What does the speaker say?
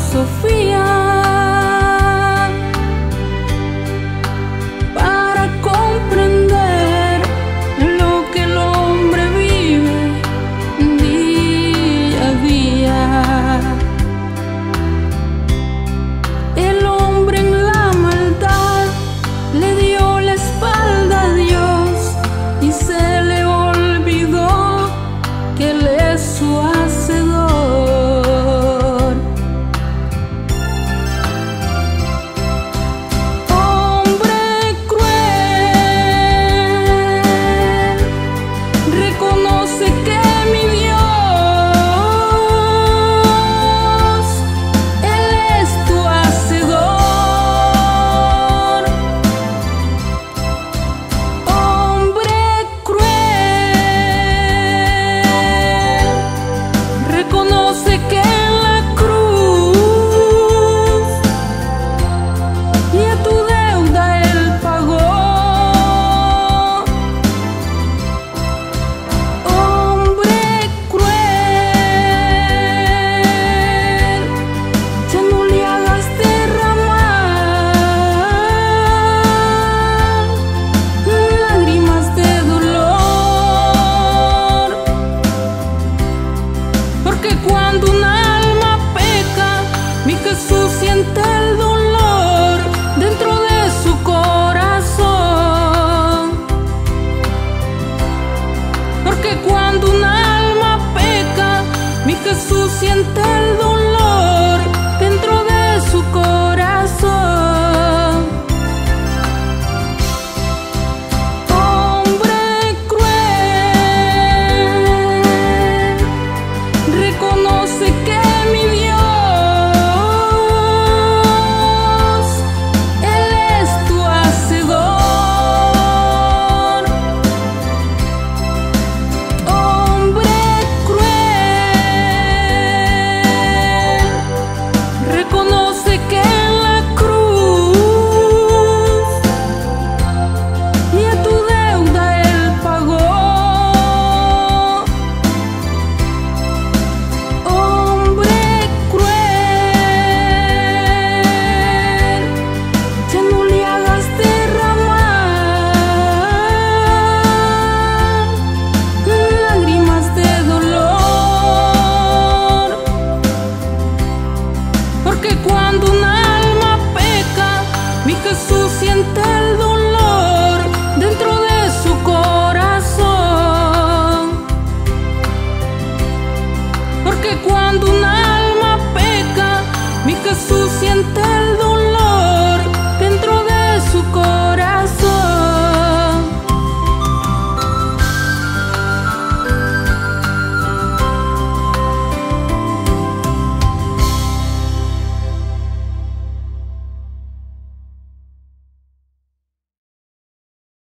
filosofía para comprender lo que el hombre vive día a día. El hombre en la maldad le dio la espalda a Dios y se le olvidó que Él es su hacedor. Hombre cruel, reconoce que mi Dios, Él es tu hacedor. Hombre cruel, reconoce que en la cruz y a tu deuda Él pagó. Hombre cruel, ya no le hagas derramar lágrimas de dolor, porque cuando un alma peca, mi Jesús siente el dolor dentro de su corazón. Porque cuando un alma peca, mi Jesús siente el dolor dentro de su corazón. Hombre cruel, reconoce que mi Dios, Él es tu hacedor. Hombre cruel, reconoce que en la cruz y a tu deuda Él pagó. Hombre cruel, ya no le hagas derramar lágrimas de dolor, porque cuando un alma peca, mi Jesús siente